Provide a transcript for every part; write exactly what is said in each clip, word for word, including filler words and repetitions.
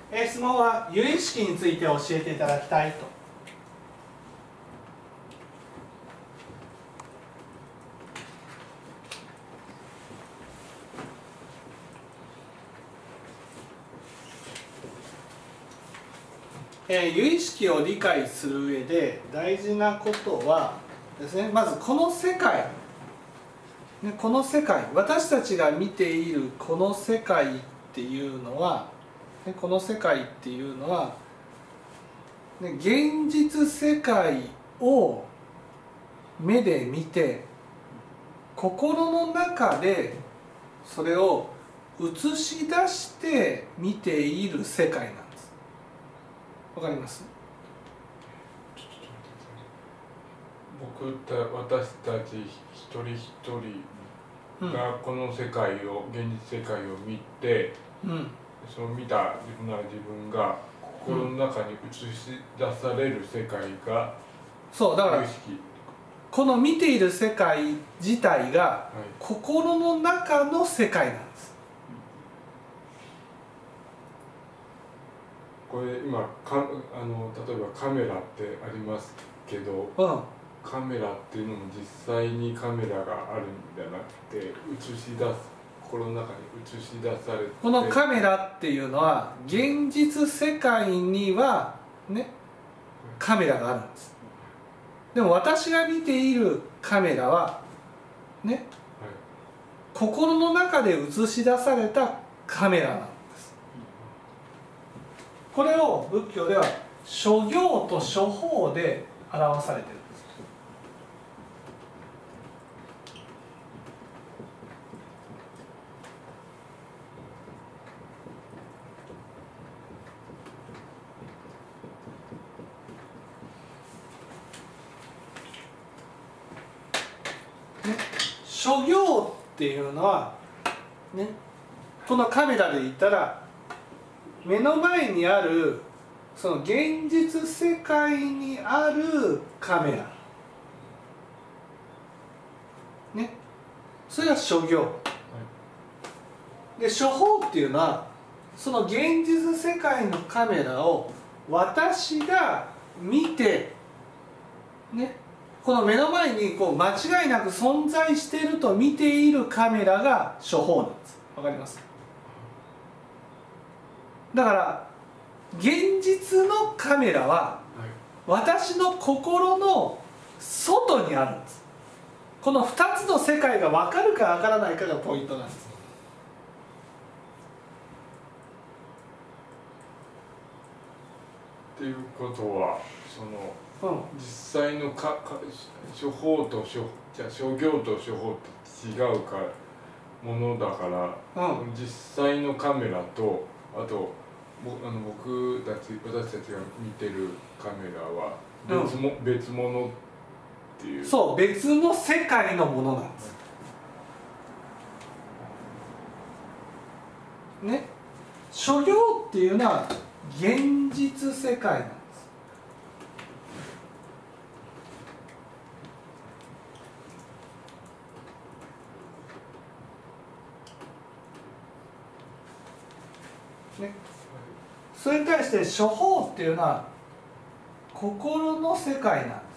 えー質問は由意識について教えていただきたいと。えー、由意識を理解する上で大事なことはですね、まずこの世界、ね、この世界、私たちが見ているこの世界っていうのは、ね、この世界っていうのは、ね、現実世界を目で見て心の中でそれを映し出して見ている世界なんです。わかります？ 僕た私たち一人一人がこの世界を、うん、現実世界を見て、うん、その見た自分なら自分が心の中に映し出される世界が、 うん、そうだからこの見ている世界自体が心の中の世界なんです。 これ今かあの例えばカメラってありますけど、うん、カメラっていうのも実際にカメラがあるんじゃなくて映し出す心の中に映し出されて、 このカメラっていうのは現実世界にはねカメラがあるんです。でも私が見ているカメラはね、はい、心の中で映し出されたカメラなんです。これを仏教では諸行と諸法で表されているんです。ね、諸行っていうのは、ね、このカメラで言ったら目の前にあるその現実世界にあるカメラ、ね、それが諸行、はい、で諸法っていうのはその現実世界のカメラを私が見て、ね、この目の前にこう間違いなく存在していると見ているカメラが諸法なんです。わかります？だから現実のカメラは私の心の外にあるんです。このふたつの世界が分かるか分からないかがポイントなんです。 っていうことはその、うん、実際のかか諸法と諸じゃ諸行と諸法って違うかものだから、うん、実際のカメラとあとあの僕たち私たちが見てるカメラは別も、うん、別物っていう、 そう別の世界のものなんです、うん、ね、諸行っていうのは現実世界なんです。ね、それに対して諸法っていうのは心の世界なんです。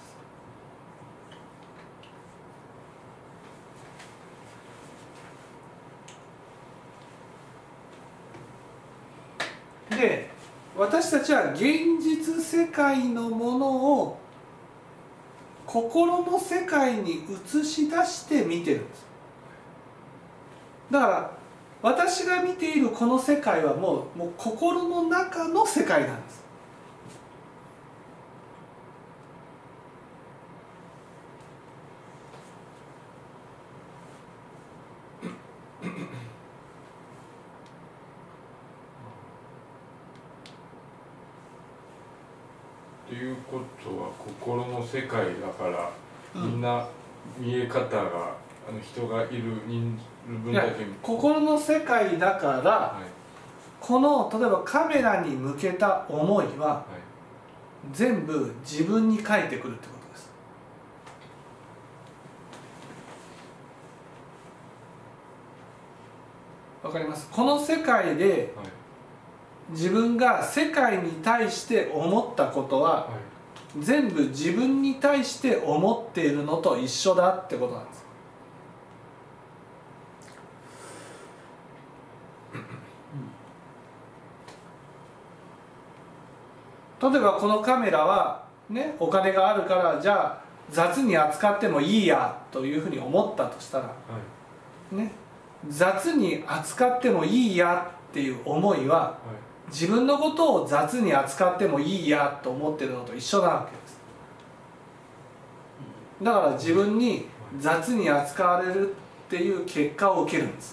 で、私たちは現実世界のものを心の世界に映し出して見てるんです。だから私が見ているこの世界はもう、もう心の中の世界なんです。 ということは心の世界だから、うん、みんな見え方があの人がいる人分だけ心の世界だから、はい、この例えばカメラに向けた思いは、はい、全部自分に返ってくるってことです。わかります？この世界で、はい、 自分が世界に対して思ったことは、はい、全部自分に対して思っているのと一緒だってことなんです。例えばこのカメラはね、お金があるからじゃあ雑に扱ってもいいやというふうに思ったとしたら、はい、ね、雑に扱ってもいいやっていう思いは、はい、自分のことを雑に扱ってもいいやと思ってるのと一緒なわけです。だから自分に雑に扱われるっていう結果を受けるんです。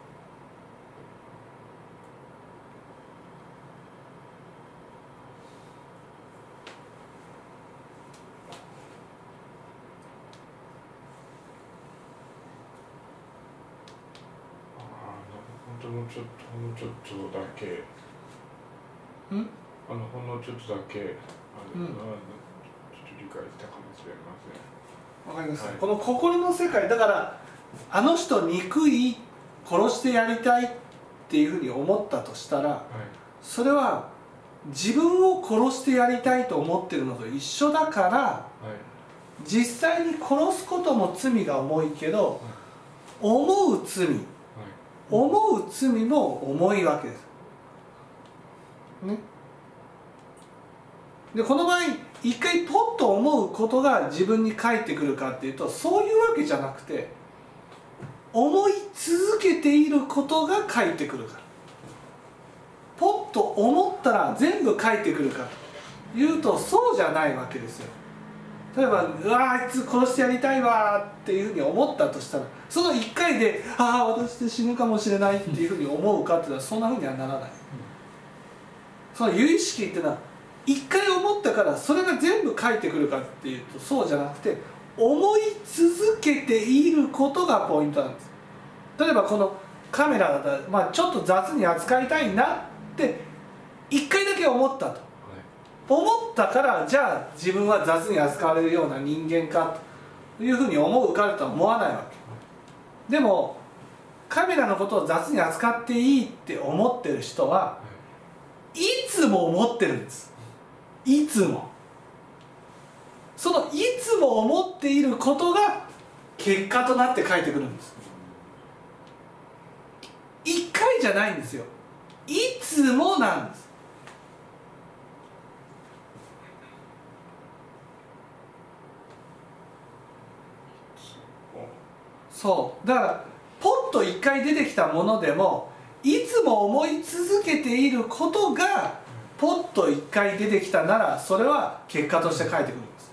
ほんのちょっとほんのちょっとだけんあのほんのちょっとだけあの、うん、ちょっと理解したかもしれません。 わかります、 はい、 この心の世界だから、あの人憎い、殺してやりたいっていうふうに思ったとしたら、はい、それは自分を殺してやりたいと思ってるのと一緒だから、はい、実際に殺すことも罪が重いけど、はい、思う罪、はい、思う罪も重いわけです。ね、でこの場合一回ポッと思うことが自分に返ってくるかっていうと、そういうわけじゃなくて、思い続けていることが返ってくるから。ポッと思ったら全部返ってくるかというと、そうじゃないわけですよ。例えば「うわあいつ殺してやりたいわ」っていうふうに思ったとしたら、そのいっかいで「ああ私って死ぬかもしれない」っていうふうに思うかっていうのはそんなふうにはならない。その由意識っていうのはいっかい思ったからそれが全部返ってくるかっていうとそうじゃなくて、思い続けていることがポイントなんです。例えばこのカメラだったら、まあ、ちょっと雑に扱いたいなっていっかいだけ思ったと、思ったからじゃあ自分は雑に扱われるような人間かというふうに思うかとは思わないわけ。でもカメラのことを雑に扱っていいって思ってる人はいつも思ってるんです。いつもそのいつも思っていることが結果となって返ってくるんです。いっかいじゃないんですよ。いつもなんです。そうだからポッといっかい出てきたものでも、いつも思い続けていることがポッといっかい出てきたなら、それは結果として返ってくるんです。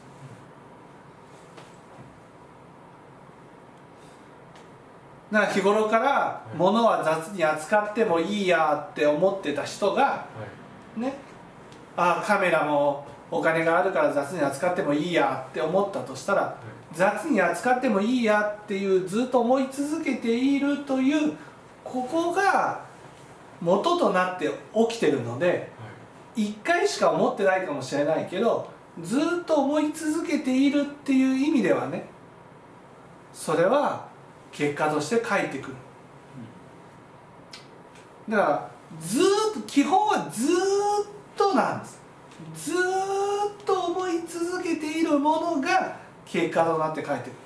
だから日頃から物は雑に扱ってもいいやって思ってた人がね、ああカメラもお金があるから雑に扱ってもいいやって思ったとしたら、雑に扱ってもいいやっていうずっと思い続けているという、ここが元となって起きてるので、いっかいしか思ってないかもしれないけど、ずっと思い続けているっていう意味ではね、それは結果として返ってくる。だからずっと基本はずっとなんです。ずっと思い続けているものが結果となって返ってくる。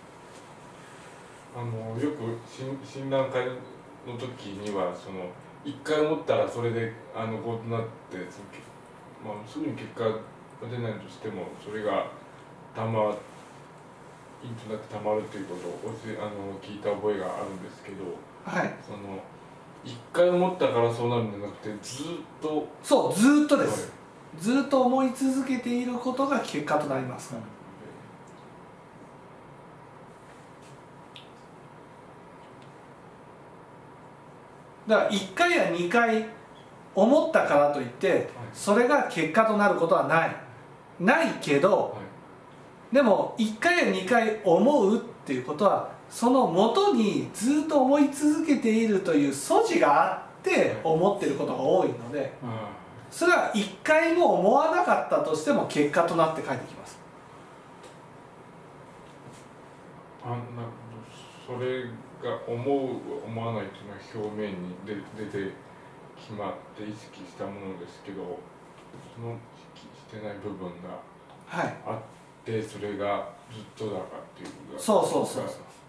あのよく診断会の時には、その一回思ったらそれであのこうなって、まあ、すぐに結果が出ないとしても、それがたまインとなってたまるということを教えあの聞いた覚えがあるんですけど、 はい、 その一回思ったからそうなるんじゃなくて、ずっとそうずっとです、はい、ずっと思い続けていることが結果となりますから、うん、だからいっかいやにかい思ったからといってそれが結果となることはないないけど、はい、でもいっかいやにかい思うっていうことは、その元にずっと思い続けているという素地があって思っていることが多いので、それはいっかいも思わなかったとしても結果となって返ってきます。 あなそれが思う思わないというのは表面に出てき決まって意識したものですけど、その意識してない部分があって、はい、それがずっとだかっていうことだ。 そうそうそうそう。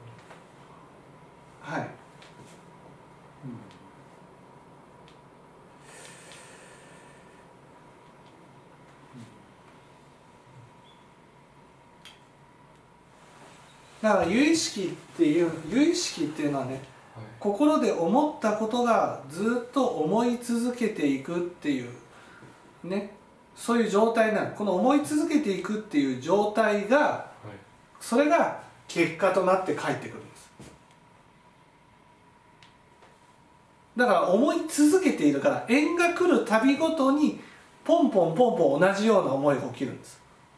はい。うん、だから有意識っていう有意識っていうのはね、はい、心で思ったことがずっと思い続けていくっていうね、そういう状態なの。この思い続けていくっていう状態が、はい、それが結果となって返ってくるんです。だから思い続けているから、縁が来るたびごとにポンポンポンポン同じような思いが起きるんです。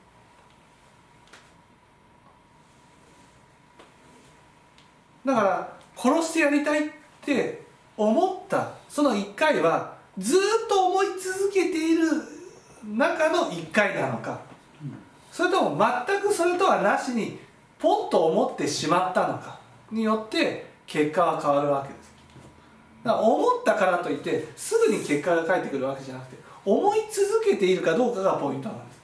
だから殺してやりたいって思ったそのいっかいはずっと思い続けている中のいっかいなのか、それとも全くそれとはなしにポンと思ってしまったのかによって結果は変わるわけです。だから思ったからといってすぐに結果が返ってくるわけじゃなくて、思い続けているかどうかがポイントなんです。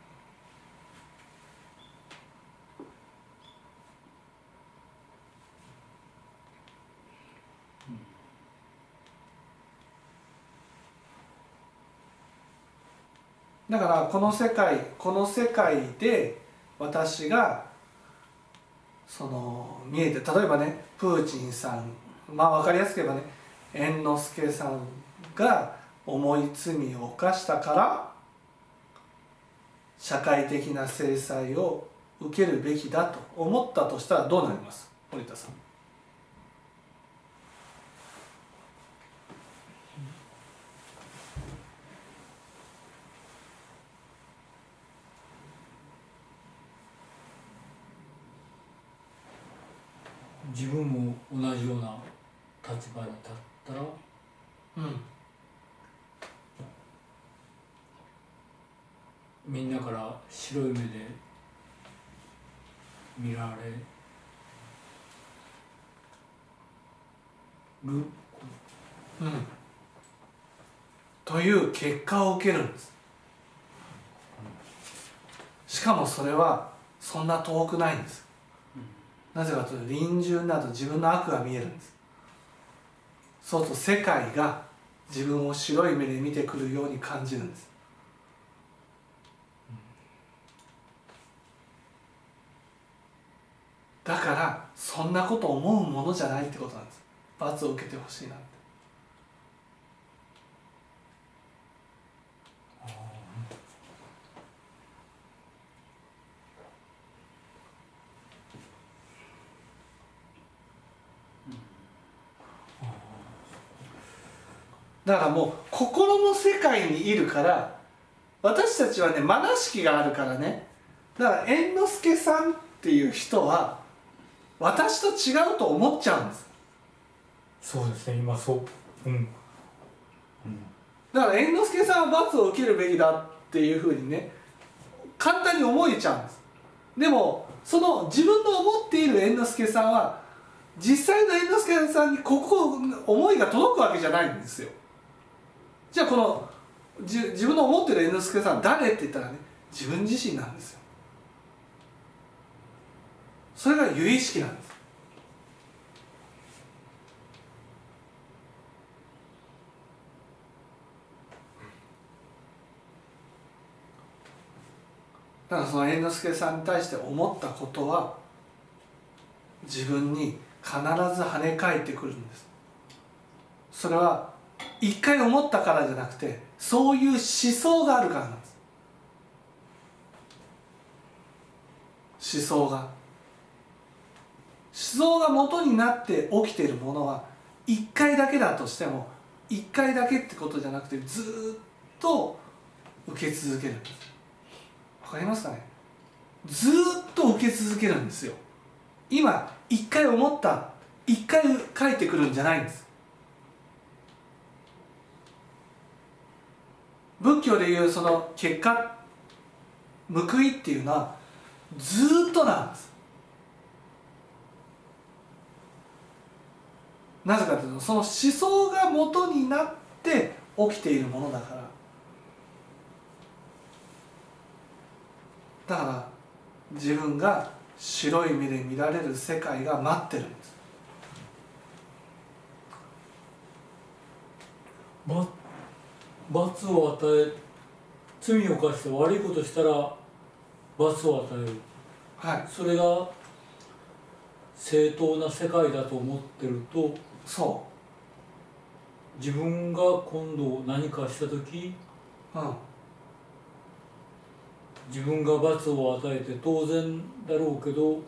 だからこの世界この世界で私がその見えて、例えばねプーチンさん、まあ分かりやすく言えばね猿之助さんが重い罪を犯したから社会的な制裁を受けるべきだと思ったとしたらどうなります、森田さん。 自分も同じような立場に立ったら、うん、みんなから白い目で見られる、うん、 という結果を受けるんです。しかもそれはそんな遠くないんです。なぜかというと隣人など自分の悪が見えるんです。そうすると世界が自分を白い目で見てくるように感じるんです。だからそんなこと思うものじゃないってことなんです。罰を受けてほしいなんて。だからもう心の世界にいるから、私たちはね愛しきがあるからね。だから猿之助さんっていう人は私と違うと思っちゃうんです。 そうですね、今そう、うん、うん、 だから猿之助さんは罰を受けるべきだっていうふうにね簡単に思えちゃうんです。でもその自分の思っている猿之助さんは実際の猿之助さんにここ思いが届くわけじゃないんですよ。じゃあこのじ自分の思ってる猿之助さんは誰って言ったらね、自分自身なんですよ。それが由意識なんです。だからその猿之助さんに対して思ったことは自分に必ず跳ね返ってくるんです。それは一回思ったからじゃなくて、そういう思想があるからなんです。思想が思想が元になって起きているものは一回だけだとしても一回だけってことじゃなくてずっと受け続けるんです。わかりますかね。ずっと受け続けるんですよ。今一回思った一回返ってくるんじゃないんです。仏教でいうその結果報いっていうのはずっとなんです。なぜかというとその思想が元になっって起きているものだから。だから自分が白い目で見られる世界が待ってるんです。 ば罰を与え、罪を犯して悪いことしたら罰を与える、 はい、 それが正当な世界だと思ってると、 そう自分が今度何かした時、 うん、 自分が罰を与えて当然だろうけど、うん、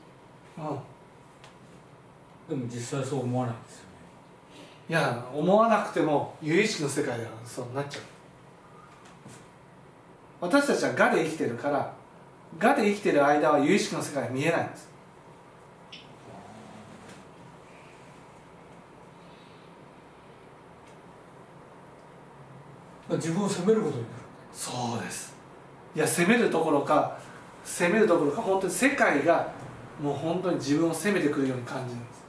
でも実際そう思わないんですよね。 いや、思わなくても有意識の世界ではそうなっちゃう。私たちは我で生きてるから、我で生きてる間は有意識の世界が見えないんです。 自分を責めることになる。 そうです。いや、責めるどころか責めるどころか本当に世界がもう本当に自分を責めてくるように感じるんです。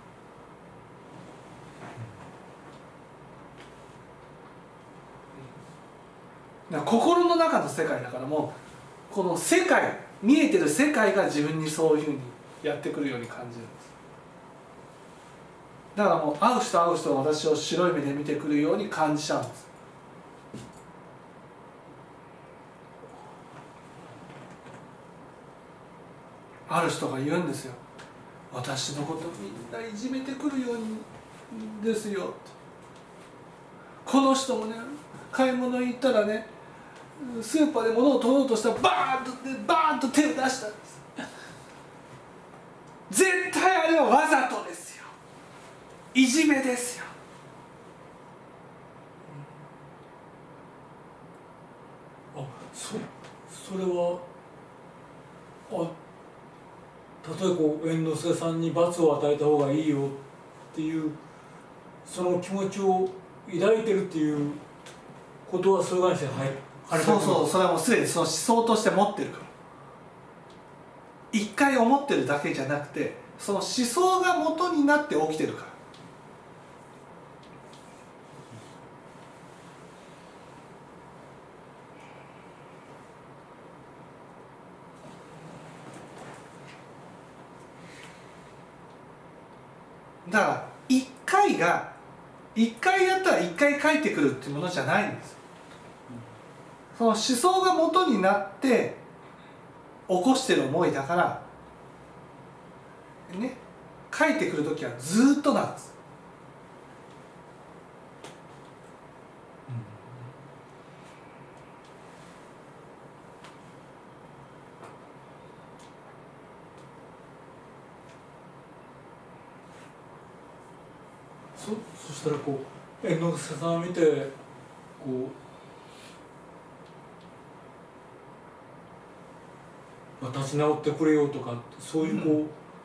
だから心の中の世界だから、もうこの世界、見えてる世界が自分にそういうふうにやってくるように感じるんです。だからもう会う人会う人は私を白い目で見てくるように感じちゃうんです。ある人が言うんですよ。私のことみんないじめてくるようにですよ。この人もね、買い物行ったらね、スーパーで物を取ろうとしたらバーンとバーンと手を出したんです。絶対あれはわざとですよ。いじめですよ。 あ、そそれはあ。例えばこう猿之助さんに罰を与えた方がいいよっていうその気持ちを抱いてるっていうことはそういう関係で入る。 そうそう、それはもうすでにその思想として持ってるから。一回思ってるだけじゃなくて、その思想が元になって起きてるから。だから一回が一回やったら一回帰ってくるっていうものじゃないんです。その思想が元になって起こしてる思いだからね、帰ってくる時はずっとなんです。 そ, そしたらこう猿之助さんを見てこう、まあ、立ち直ってくれよとかそういうこう、うん、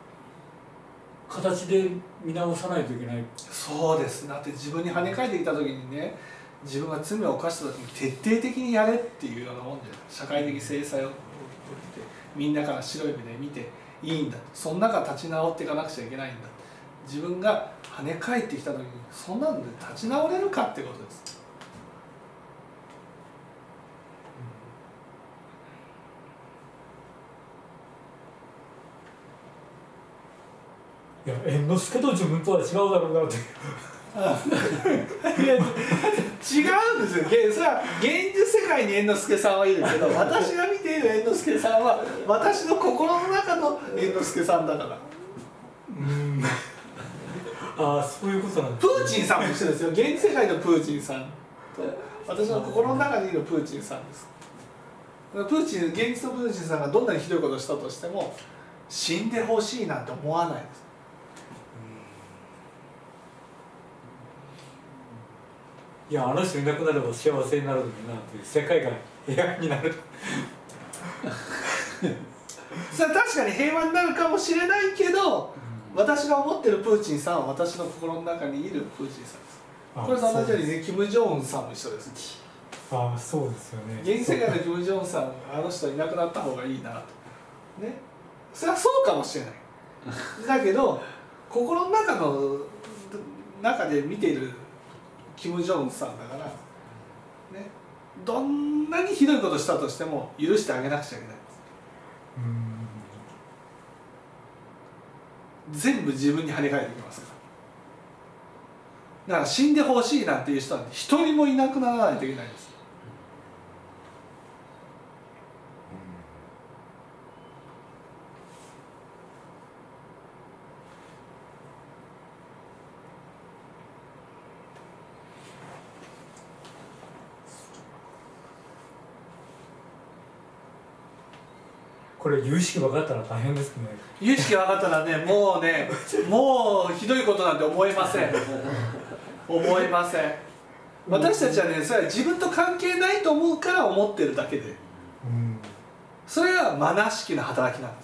形で見直さないといけない。 そうです。だって自分に跳ね返ってきた時にね、自分が罪を犯した時に徹底的にやれっていうようなもんじゃない。社会的制裁を受けてみんなから白い目で見ていいんだ、その中立ち直っていかなくちゃいけないんだ。自分が跳ね返ってきた時にそんなんで立ち直れるかってことです。 いや、猿之助と自分とは違うだろうなっていや違うんですよ。それは現実世界に猿之助さんはいるけど、私が見ている猿之助さんは私の心の中の猿之助さんだから。 うんああ、そういうことなんです。プーチンさんも一緒ですよ。現実世界のプーチンさんと私の心の中にいるプーチンさんです。プーチン、現実のプーチンさんがどんなにひどいことをしたとしても死んでほしいなんて思わないです。 いや、あの人いなくなれば幸せになるのになっていう世界が平和になるそれは確かに平和になるかもしれないけど、うん、私が思ってるプーチンさんは私の心の中にいるプーチンさんです。これと同じようにね、キム・ジョンウンさんも一緒です。 ああ、そうですよね。 現世界のキム・ジョンウンさん、あの人いなくなった方がいいなとね、それはそうかもしれないだけど心の中の中で見ているキム・ジョンウンさんだから、 ね、どんなにひどいことしたとしても許してあげなくちゃいけないんです。全部自分に跳ね返ってきますから。だから死んでほしいなんていう人は一人もいなくならないといけないんです。 これ有意識分かったら大変ですね。 有意識分かったらね、もうね、もうひどいことなんて思いません。思いません。私たちはね、それは自分と関係ないと思うから思ってるだけで、うん、それはマナ式の働きなんです。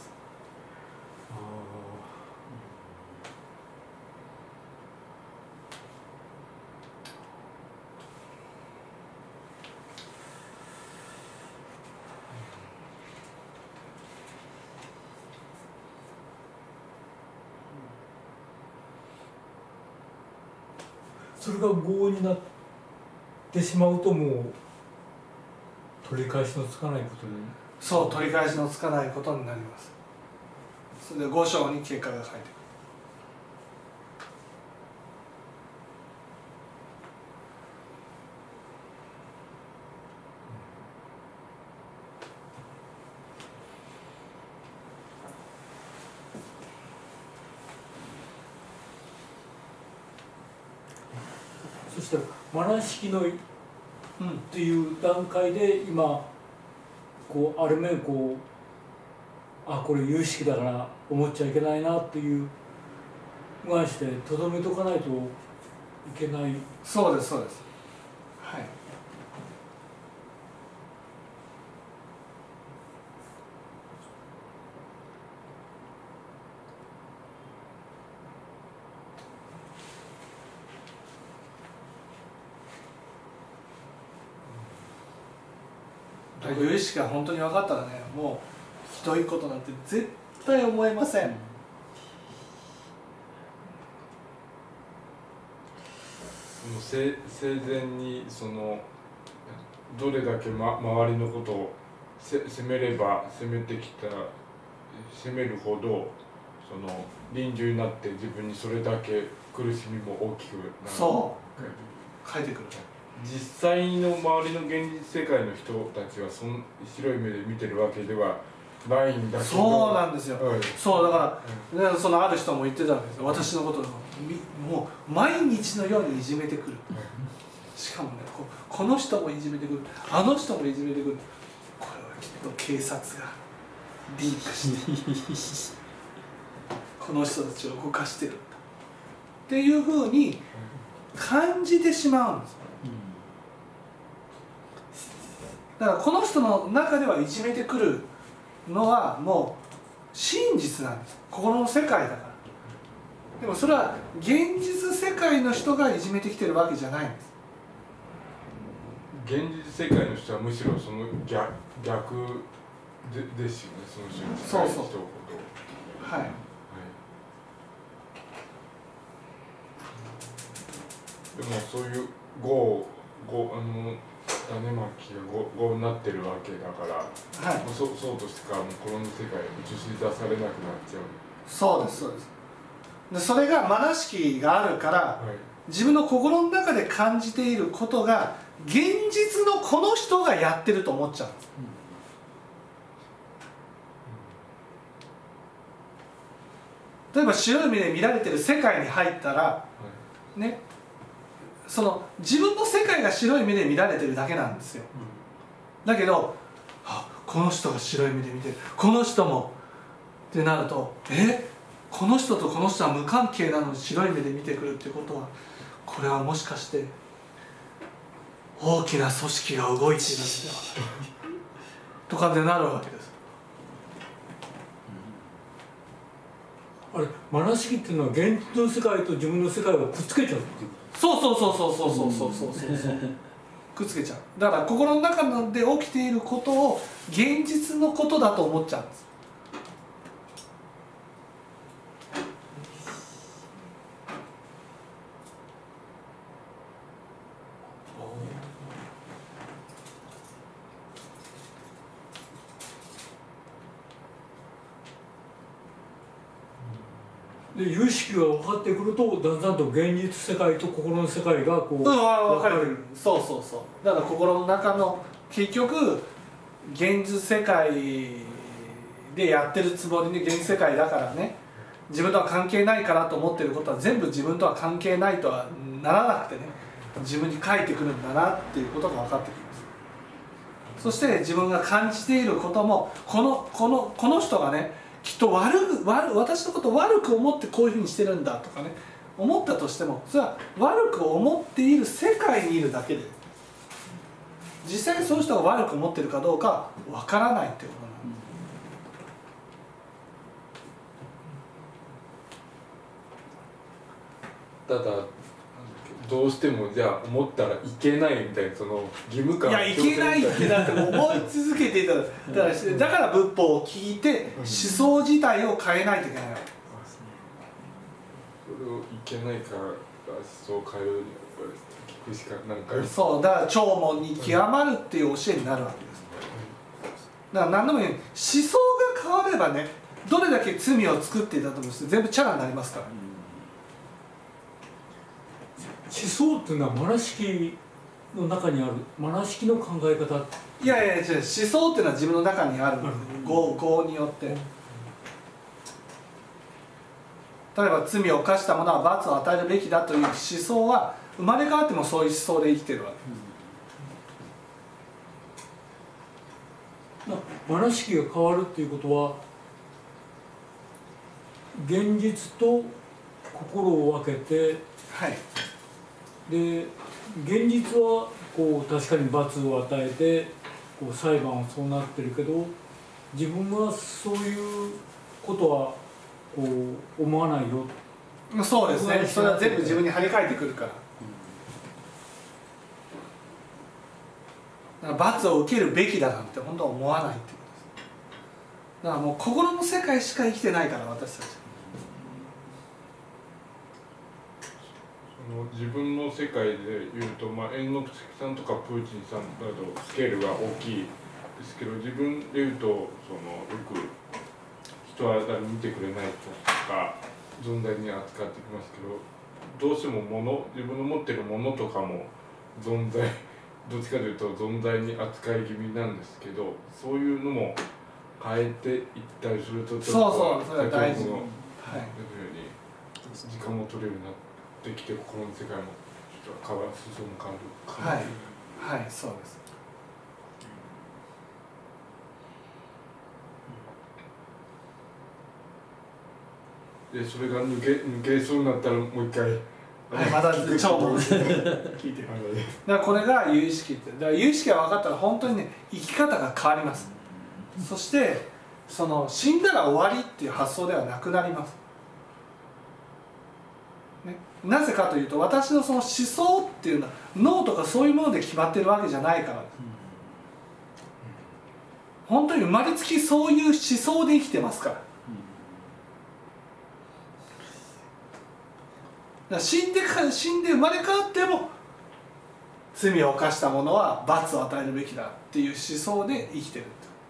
それが業になってしまうともう取り返しのつかないことに。 そう、取り返しのつかないことになります。それで五章に結果が書いてくる。 そしてマナ式のっていう段階で今こうある面こうあこれ有意識だから思っちゃいけないなっていう関してとどめとかないといけない。 そうですそうです。はい。有意識が本当に分かったらね、もうひどいことなんて絶対思えません。うん、 生前にそのどれだけ、ま、周りのことを責めれば責めてきた責めるほどその臨終になって自分にそれだけ苦しみも大きくなる。 そう書いてくる。 実際の周りの現実世界の人たちはその白い目で見てるわけではないんだけど。 そうなんですよ、はい、そうだから、ね、そのある人も言ってたわけですよ。私のことをもう毎日のようにいじめてくる、はい、しかもね こ, この人もいじめてくる、あの人もいじめてくる。これはきっと警察がリンクしてこの人たちを動かしてるんだっていうふうに感じてしまうんです。だからこの人の中ではいじめてくるのはもう真実なんです。心の世界だから。でもそれは現実世界の人がいじめてきてるわけじゃないんです。 現実世界の人はむしろその 逆, 逆でですよね、その人のそうそう、はい、はい、 でもそういう業業あの種まきが業になってるわけだから、はい、もう そ, そうとしてかもうこの世界に映し出されなくなっちゃう。 そうですそうです。でそれがマナ式があるから、はい、自分の心の中で感じていることが現実のこの人がやってると思っちゃうんです。うん、例えば白い目で見られてる世界に入ったら、はい、ね、その自分の世界が白い目で見られてるだけなんですよ。うん、だけど、あ、この人が白い目で見てる、この人もってなると、え、この人とこの人は無関係なのに白い目で見てくるってことは、これはもしかして大きな組織が動いているんではとかでなるわけです。 あれ、マナ式っていうのは現実の世界と自分の世界をくっつけちゃうっていう。 そうそうそうそうそうそうそうそうそうそうくっつけちゃう。だから心の中で起きていることを現実のことだと思っちゃうんです。 で有識が分かってくるとだんだんと現実世界と心の世界がこう、 うん、分かれてる。そうそうそう。だから心の中の結局現実世界でやってるつもりに現実世界だからね、自分とは関係ないからと思ってることは全部自分とは関係ないとはならなくてね、自分に返ってくるんだなっていうことが分かってきます。そして自分が感じていることもこのこのこの人がねきっと悪く悪私のことを悪く思ってこういうふうにしてるんだとかね思ったとしても、それは悪く思っている世界にいるだけで、実際にその人が悪く思ってるかどうかわからないっていうことなんです。ただどうしてもじゃあ思ったらいけないみたいなその義務感、 いやいけないってなって思い続けていたらだからだから仏法を聞いて思想自体を変えないといけない。 それをいけないから思想を変えるにはやっぱり聞くしかなんかそうだから聴聞に極まるっていう教えになるわけです。だから何でもいい、思想が変わればねどれだけ罪を作っていたともして全部チャラになりますから。 思想っていうのはマナ式の中にあるマナ式の考え方。 いやいや違う、思想っていうのは自分の中にある業業によって、例えば罪を犯した者は罰を与えるべきだという思想は生まれ変わってもそういう思想で生きてるわけ。 マナ式が変わるっていうことは現実と心を分けて、 はい、 で現実はこう確かに罰を与えてこう裁判はそうなってるけど、自分はそういうことはこう思わないよ。 そうですね、それは全部自分に張り替えてくるから。だから罰を受けるべきだなんて本当は思わないっていうことです。だからもう心の世界しか生きてないから私たち。 その自分の世界でいうと、まあ、猿之助さんとかプーチンさんなどスケールが大きいですけど、自分でいうとそのよく人は誰も見てくれないとか存在に扱ってきますけど、どうしても物自分の持ってるものとかも存在どっちかというと存在に扱い気味なんですけど、そういうのも変えていったりするとちょっとそうそうそれは大事。 先ほどのはい、 時間も取れるようになってきて心の世界もちょっと変わる進む変わるかな。 はいはい、そうです。 でそれが抜け抜けそうになったらもう一回、 はい、また超も聞いてる。だからこれが有意識って、だから有意識が分かったら本当にね生き方が変わります。そしてその死んだら終わりっていう発想ではなくなります。ね、なぜかというと私のその思想っていうのは脳とかそういうもので決まってるわけじゃないからです。本当に生まれつきそういう思想で生きてますから。だから死んでか死んで生まれ変わっても罪を犯した者は罰を与えるべきだっていう思想で生きてる。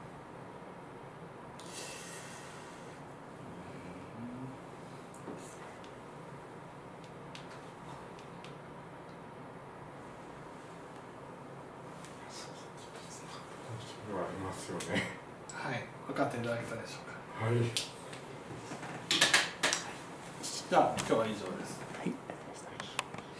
はい、分かっていただけたでしょうか。 はい。 じゃあ今日は以上です。 はい。